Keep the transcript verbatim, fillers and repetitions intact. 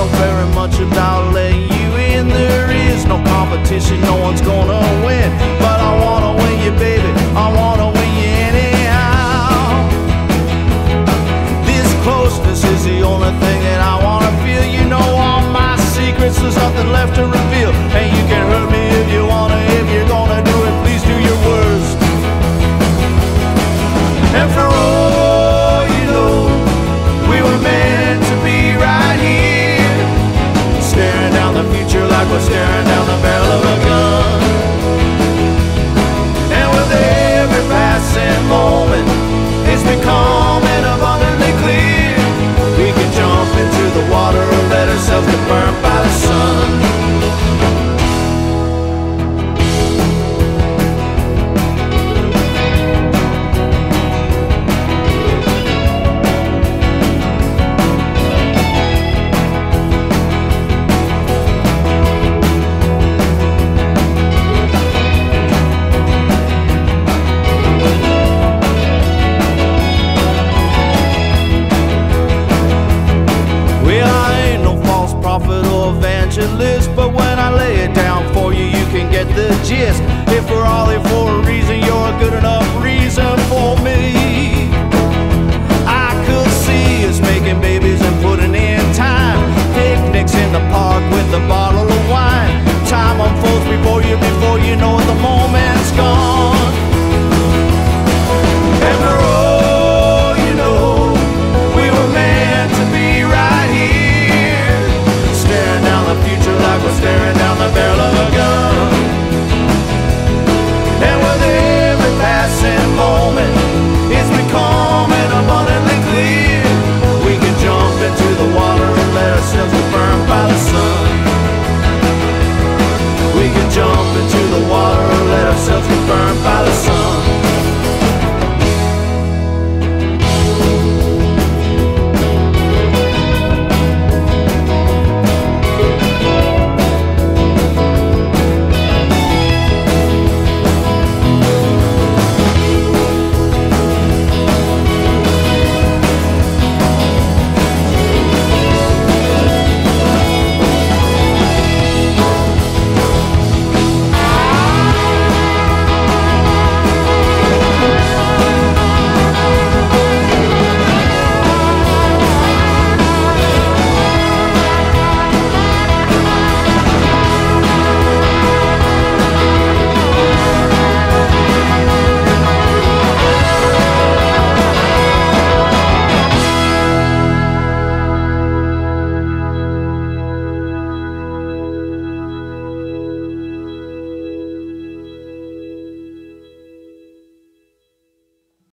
know very much about letting you in. There is no competition, no one's gonna win, but I wanna win you, baby, I wanna win you anyhow. This closeness is the only thing that I wanna feel. You know all my secrets, there's nothing left to reveal, and you can hurt me if you wanna. If you're gonna do it, please do your worst. And for all you know, we were meant to be right here, staring down the future like we're staring down the barrel of a gun. And with every passing moment, it's becoming abundantly clear we can jump into the water or let ourselves get burned by the sun. But when I lay it down for you, you can get the gist. If we're all here